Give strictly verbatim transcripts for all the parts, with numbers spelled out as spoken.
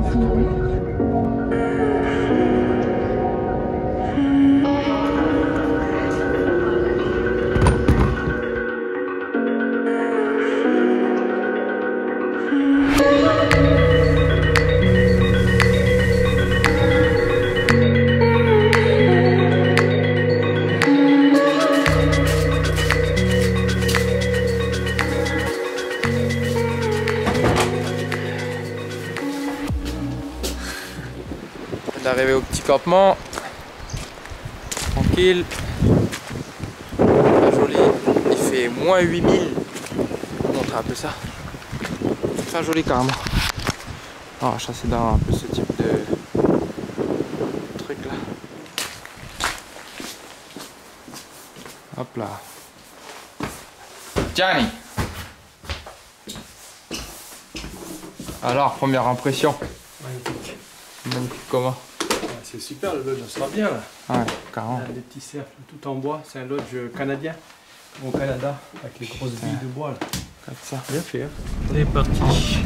Arrivé au petit campement, tranquille, très joli, il fait moins huit mille, je vous montrer un peu ça, très joli carrément. On va chasser dans un peu ce type de truc là. Hop là. Johnny. Alors, première impression. Magnifique. Magnifique comment? C'est super, le lodge, ça va bien là. Ouais, carrément. Des petits cercles tout en bois, c'est un lodge canadien. Au Canada, avec les grosses billes de bois là. Comme ça. Bien fait, hein. On est parti.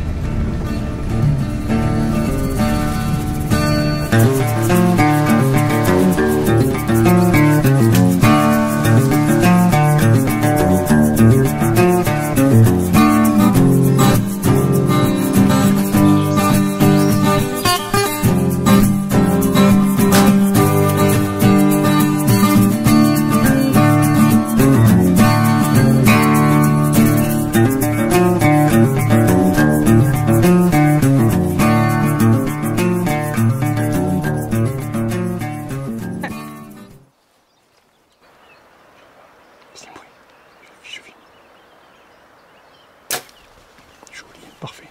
Parfait.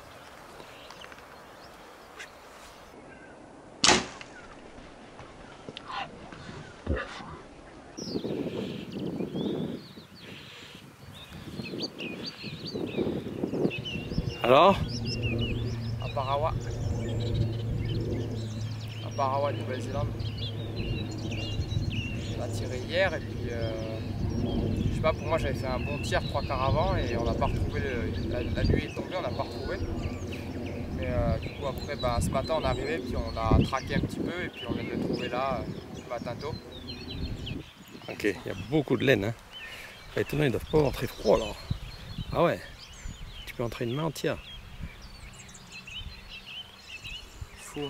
Alors? À Parawa. À Parawa, Nouvelle-Zélande. On a tiré hier et puis euh, je sais pas, pour moi j'avais fait un bon tir trois quarts avant et on n'a pas retrouvé, le, la, la nuit est tombée, on n'a pas retrouvé. Mais euh, du coup après bah, ce matin on est arrivé puis on a traqué un petit peu et puis on vient de le trouver là euh, ce matin tôt. Ok, il y a beaucoup de laine. Hein. Étonnant, ils doivent pas avoir très froid là. Ah ouais, tu peux entrer une main entière. Fou.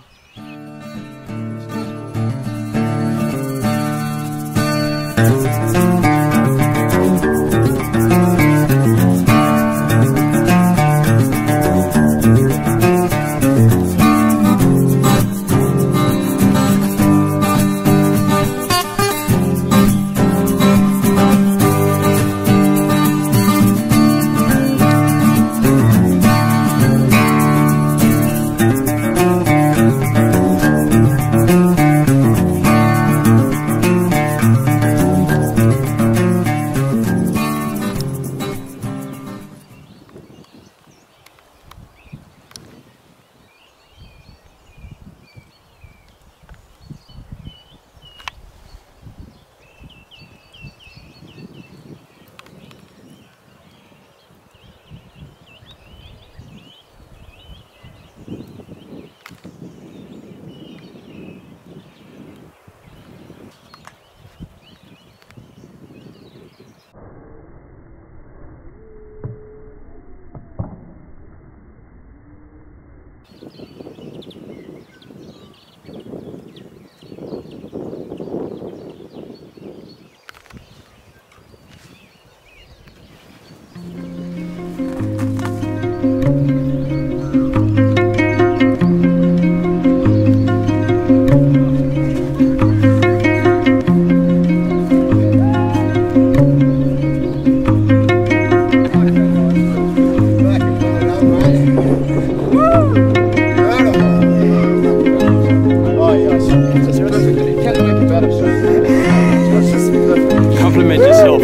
Compliment yourself.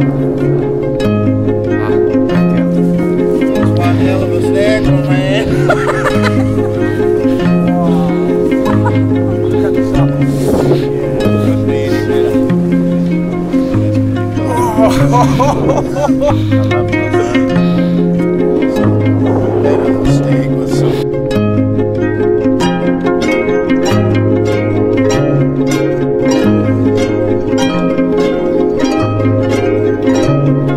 One hell of a snack, my man. Look at this up. Steak with some Voilà.